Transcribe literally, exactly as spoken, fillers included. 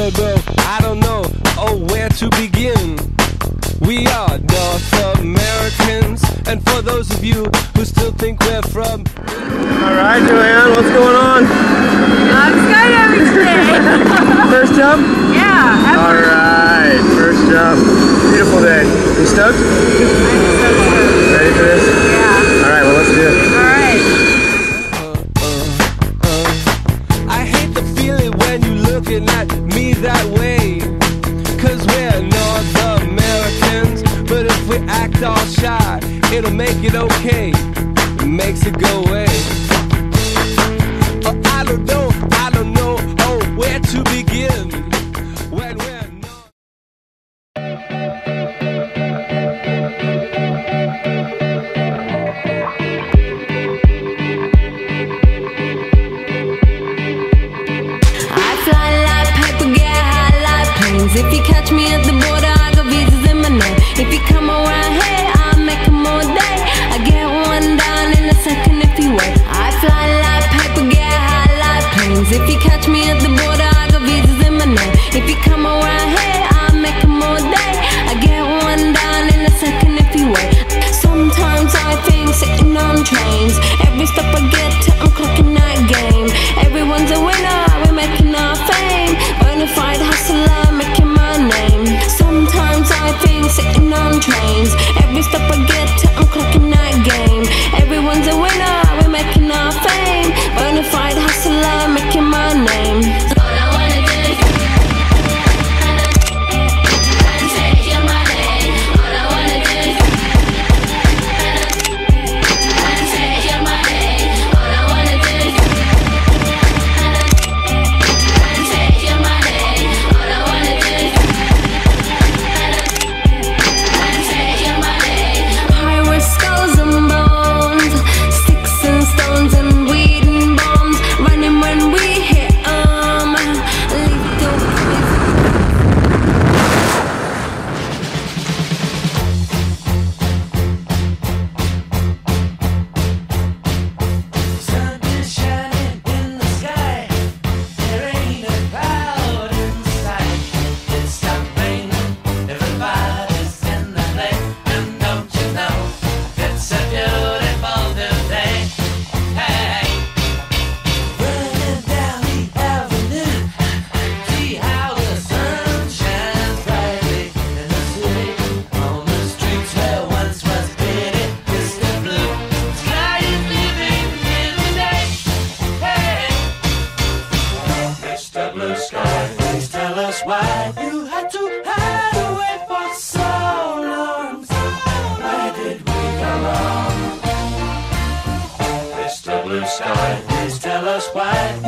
don't know, I don't know, oh, where to begin. We are North Americans, and for those of you who still think we're from... Alright, Joanne, what's going on? I'm skydiving today. First jump? Yeah. Alright, first jump. Beautiful day. You stoked? I'm so stoked. Ready for this? Yeah. Alright, well, let's do it. Alright. Uh, uh, uh. I hate the feeling when you're looking at me that way, 'cause we're North Americans, but if we act all shy, it'll make it okay. It makes it go away. Oh, I don't know, I don't know, oh, where to begin when we're not. I fly like paper, get high like planes. If you catch me at the border, I got visas in my name. If you come around here, I'll make them all day. I get one down in a second if you wait. I fly like paper, get high like planes. If you catch me at the border, I got visas in my name. If you come around here, I'll make them all day. I get one down in a second if you wait. Sometimes I think sitting on trains. Every step I get to, I'm clocking that game. Everyone's a winner, we're making our fame. Bonafide hustler, making my name. Sometimes I think sitting on trains. Every step I get to, I'm clocking that game. Everyone's a winner, we're making our fame. Bonafide hustler, making my name. All I wanna do is and take your money. All I wanna do is and take your money. All I wanna do is and take your money. All I wanna do is and take your money. Pirates, skulls and bones, sticks and stones and weed and bombs. Running when we hit 'em. Lethal Sun is shining in the sky. There ain't a cloud in sight. It stopped raining. Everybody's in the lake. And don't you know, it's a beautiful new day. Hey, running down the avenue. See how the sun shines brightly in the city. On the streets where once was pity, Mister Blue. Sky is living in the day. Hey, Mister Blue Sky, please tell us why you had to hide away for so long. Where did we go wrong? Mister Blue Sky, please tell us why